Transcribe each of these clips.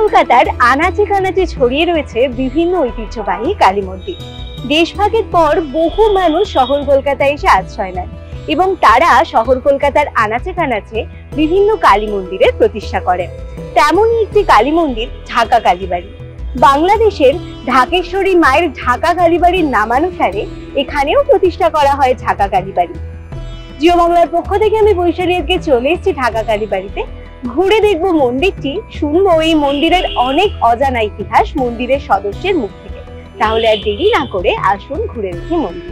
কলকাতার আনাচে কানাচে ছড়িয়ে রয়েছে বিভিন্ন ঐতিহ্যবাহী কালী মন্দির। দেশভাগের পর বহু মানুষ শহর কলকাতায় এসে আশ্রয় নেন এবং তারা শহর কলকাতার আনাচে কানাচে বিভিন্ন কালী মন্দিরের প্রতিষ্ঠা করেন। তেমনই একটি কালী মন্দির ঢাকা কালীবাড়ি। বাংলাদেশের ঢাকেশ্বরী মায়ের ঢাকা কালীবাড়ির নামানুসারে এখানেও প্রতিষ্ঠা করা হয় ঢাকা কালীবাড়ি। জিও বাংলার পক্ষ থেকে আমি বৈশালী আজকে চলে এসেছি ঢাকা কালীবাড়িতে। ঘুরে দেখবো মন্দিরটি, শুনবো এই মন্দিরের অনেক অজানা ইতিহাস মন্দিরের সদস্যের মুখ থেকে। তাহলে আর দেরি না করে আসুন ঘুরে দেখি মন্দির।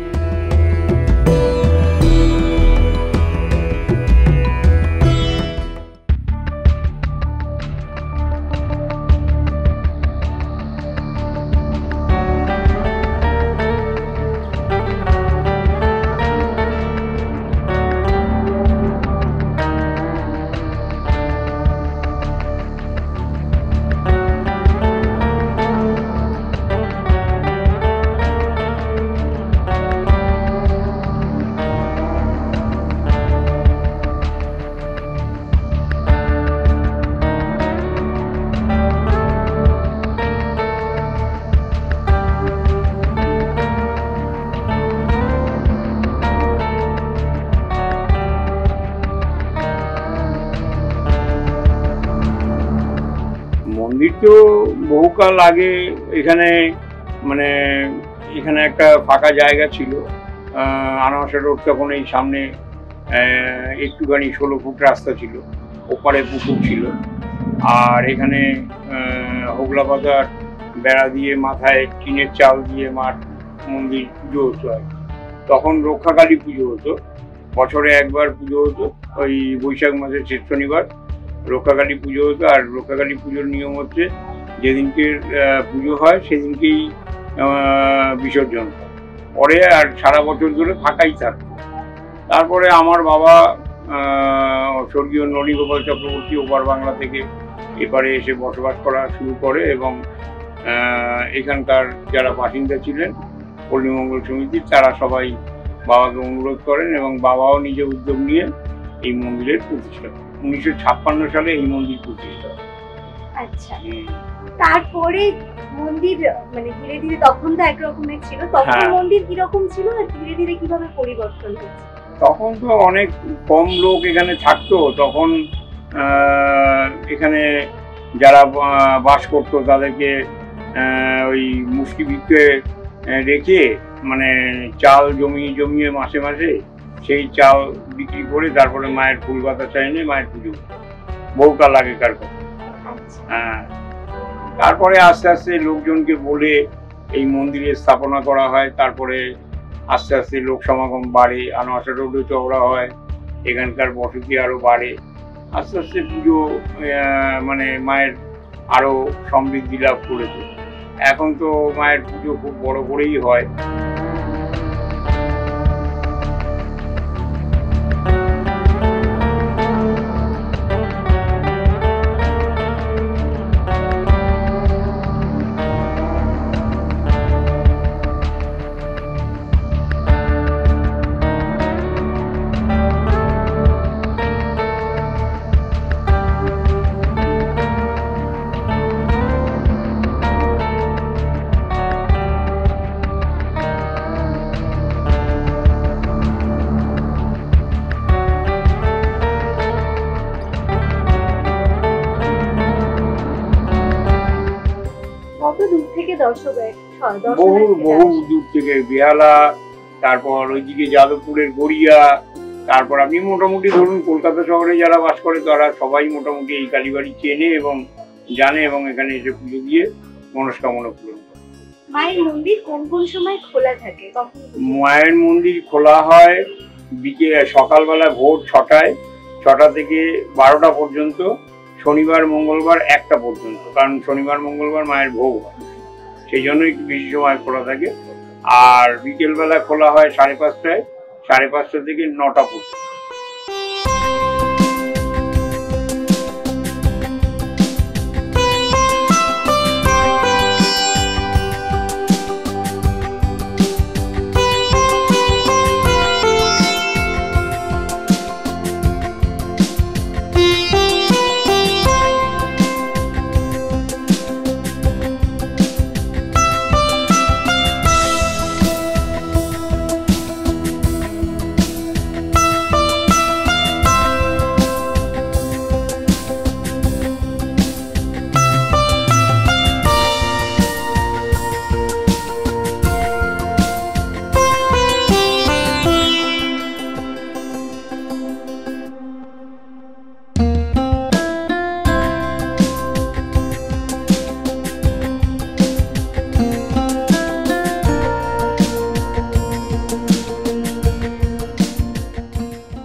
মন্দির তো বহুকাল আগে এখানে এখানে একটা ফাঁকা জায়গা ছিল, আনোয়ারশাহ রোড, তখন এই সামনে একটুখানি 16 ফুট রাস্তা ছিল, ওপারে পুকুর ছিল, আর এখানে হোগলা পাতার বেড়া দিয়ে মাথায় টিনের চাল দিয়ে মাঠ মন্দির পুজো হতো। আর তখন রক্ষাকালী পুজো হতো, বছরে একবার পুজো হতো, ওই বৈশাখ মাসের শেষ শনিবার রক্ষাকালী পুজো হতো। আর রক্ষাকালী পুজোর নিয়ম হচ্ছে যেদিনকে পুজো হয় সেদিনকেই বিসর্জন, পরে আর সারা বছর ধরে ফাঁকাই থাকতো। তারপরে আমার বাবা স্বর্গীয় নলিগোপাল চক্রবর্তী ওপার বাংলা থেকে এপারে এসে বসবাস করা শুরু করে এবং এখানকার যারা বাসিন্দা ছিলেন পল্লীমঙ্গল সমিতির, তারা সবাই বাবাকে অনুরোধ করেন এবং বাবাও নিজে উদ্যোগ নিয়ে এই মন্দিরের প্রতিষ্ঠা। 1956 সালে এই মন্দির প্রতিষ্ঠা। আচ্ছা, তারপরে মন্দির ধীরে ধীরে, তখন তো একরকমের ছিল, তখন মন্দির কিরকম ছিল আর ধীরে ধীরে কিভাবে পরিবর্তন হয়েছে? তখন তো অনেক কম লোক এখানে থাকতো। তখন এখানে যারা বাস করতো তাদেরকে ওই মুষ্টিভিত্তে রেখে চাল জমিয়ে মাসে মাসে সেই চাল বিক্রি করে তারপরে মায়ের ফুল পাতা চাইলে মায়ের পুজো, বহুকাল আগেকার কথা। হ্যাঁ, তারপরে আস্তে আস্তে লোকজনকে বলে এই মন্দিরে স্থাপনা করা হয়। তারপরে আস্তে আস্তে লোক সমাগম বাড়ে, আনোয়ারশাহ রোডে চওড়া হয়, এখানকার বসতি আরো বাড়ে। আস্তে আস্তে পুজো মায়ের আরো সমৃদ্ধি লাভ করেছে। এখন তো মায়ের পুজো খুব বড় করেই হয়। বহু দূর থেকে, বেহালা, তারপর ওইদিকে যাদবপুরের গড়িয়া, তারপর আপনি মোটামুটি ধরুন কলকাতা শহরে যারা বাস করে তারা সবাই মোটামুটি এই কালীবাড়ি চেনে এবং জানে এবং এখানে এসে পুজো দিয়ে মনস্কামনা পূরণ করে। মায়ের মন্দির কোন কোন সময় খোলা থাকে? মায়ের মন্দির খোলা হয় সকালবেলা ভোর 6টা থেকে 12টা পর্যন্ত, শনিবার মঙ্গলবার 1টা পর্যন্ত, কারণ শনিবার মঙ্গলবার মায়ের ভোগ হয়, সেই জন্য একটু বেশি সময় খোলা থাকে। আর বিকেলবেলা খোলা হয় 5:30টায়, 5:30টা থেকে 9টা পর্যন্ত।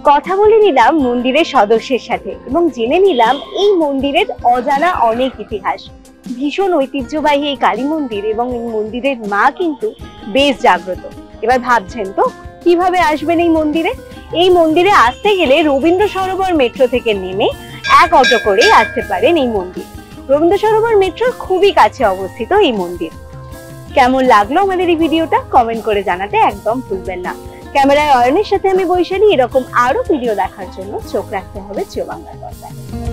কথা বলে নিলাম মন্দিরের সদস্যের সাথে এবং জেনে নিলাম এই মন্দিরের অজানা অনেক ইতিহাস। ভীষণ ঐতিহ্যবাহী এই কালী মন্দির এবং এই মন্দিরের মা কিন্তু বেশ জাগ্রত। এবার ভাবছেন তো কিভাবে আসবেন এই মন্দিরে? এই মন্দিরে আসতে গেলে রবীন্দ্র সরোবর মেট্রো থেকে নেমে এক অটো করে আসতে পারেন এই মন্দির। রবীন্দ্র সরোবর মেট্রোর খুবই কাছে অবস্থিত এই মন্দির। কেমন লাগলো আমাদের এই ভিডিওটা কমেন্ট করে জানাতে একদম ভুলবেন না। ক্যামেরায় অয়নের সাথে আমি বৈশালী। এরকম আরো ভিডিও দেখার জন্য চোখ রাখতে হবে জিও বাংলার পর্দায়।